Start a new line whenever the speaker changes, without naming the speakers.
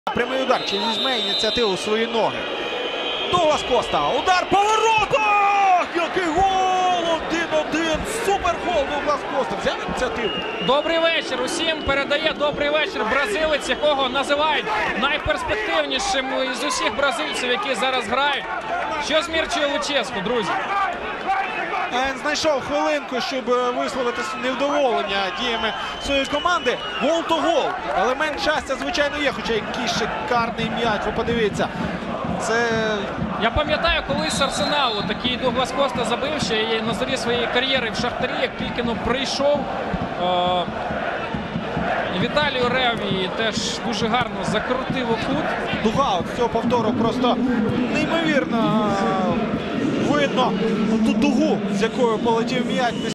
Прямий удар. Чи візьме ініціативу у свої ноги? Дуглас Коста. Удар по воротах! Який гол! 1-1. Супергол Дуглас Коста. Взяв ініціативу.
Добрий вечір усім. Передає добрий вечір бразилець, якого називають найперспективнішим із усіх бразильців, які зараз грають. Що з Мірчою Луческу, друзі?
Він знайшов хвилинку, щоб висловити невдоволення діями своєї команди. Гол то гол. Елемент щастя, звичайно, є. Хоча який шикарний м'яч. Ви подивіться. Це...
Я пам'ятаю, колись з Арсеналу такий Дуглас Коста забив ще на зорі своєї кар'єри в Шахтарі, як тільки прийшов. Віталій Ревій теж дуже гарно закрутив у кут.
Дуга от з цього повтору просто неймовірно видно ту дугу, з якою полетів м'яч.